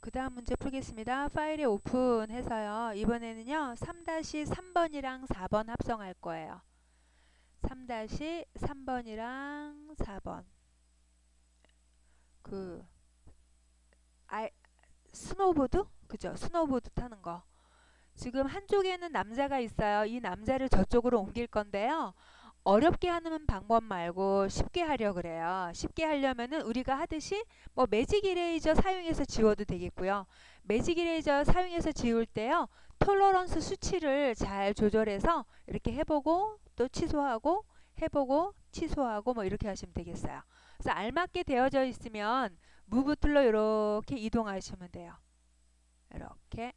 그 다음 문제 풀겠습니다. 파일에 오픈해서요. 이번에는요. 3-3번이랑 4번 합성할 거예요. 3-3번이랑 4번. 그 스노보드? 그죠? 스노보드 타는 거. 지금 한쪽에는 남자가 있어요. 이 남자를 저쪽으로 옮길 건데요. 어렵게 하는 방법 말고 쉽게 하려 그래요. 쉽게 하려면은 우리가 하듯이 뭐 매직 이레이저 사용해서 지워도 되겠고요. 매직 이레이저 사용해서 지울 때요. 톨러런스 수치를 잘 조절해서 이렇게 해보고 또 취소하고 해보고 취소하고 뭐 이렇게 하시면 되겠어요. 그래서 알맞게 되어져 있으면 무브 툴로 이렇게 이동하시면 돼요. 이렇게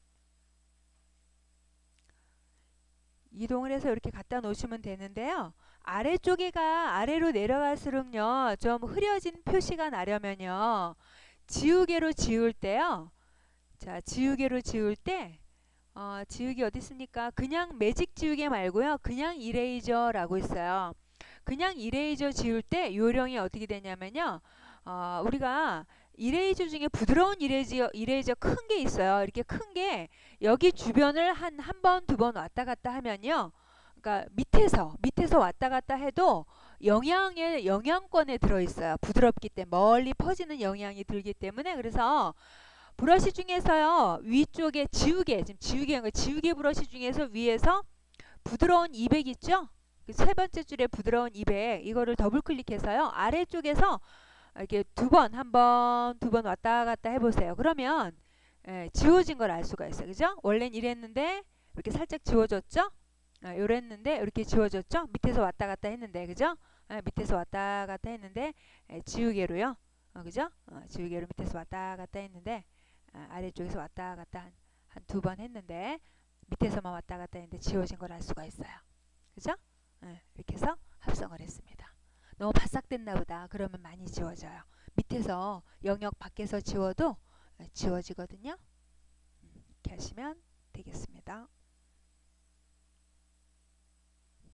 이동을 해서 이렇게 갖다 놓으시면 되는데요. 아래쪽에가 아래로 내려갈수록요. 좀 흐려진 표시가 나려면요. 지우개로 지울 때요. 자, 지우개로 지울 때 지우개 어디 있습니까? 그냥 매직 지우개 말고요. 그냥 이레이저라고 있어요. 그냥 이레이저 지울 때 요령이 어떻게 되냐면요. 우리가 이레이저 중에 부드러운 이레이저 큰 게 있어요. 이렇게 큰 게 여기 주변을 한 번, 두 번 왔다 갔다 하면요. 그러니까 밑에서 왔다 갔다 해도 영양권에 들어있어요. 부드럽기 때문에 멀리 퍼지는 영향이 들기 때문에 그래서 브러쉬 중에서요. 위쪽에 지금 지우개 브러쉬 중에서 위에서 부드러운 200 있죠? 그 세 번째 줄에 부드러운 200 이거를 더블 클릭해서요. 아래쪽에서 이렇게 한 번, 두 번 왔다 갔다 해보세요. 그러면 지워진 걸 알 수가 있어요. 그죠? 원래는 이랬는데 이렇게 살짝 지워졌죠? 요랬는데 이렇게 지워졌죠? 밑에서 왔다 갔다 했는데 그죠? 밑에서 왔다 갔다 했는데 지우개로요. 그죠? 지우개로 밑에서 왔다 갔다 했는데 아래쪽에서 왔다 갔다 한 두 번 했는데 밑에서만 왔다 갔다 했는데 지워진 걸 알 수가 있어요. 그죠? 이렇게 해서 합성을 했습니다. 너무 바싹 됐나 보다. 그러면 많이 지워져요. 밑에서 영역 밖에서 지워도 지워지거든요. 이렇게 하시면 되겠습니다.